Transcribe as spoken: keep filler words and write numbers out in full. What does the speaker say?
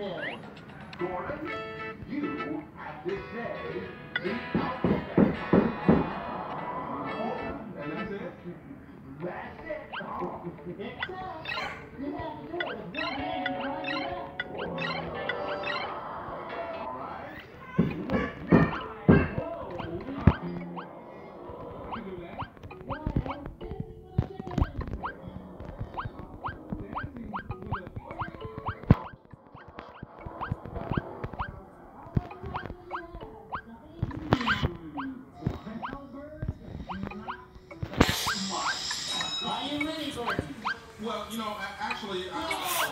good. Gordon, you have to say the alphabet. And that's it? That's it. It's tough. You have to do it with one hand and behind your back. All right. Are you ready, Gordon? Well, you know, a- actually, I,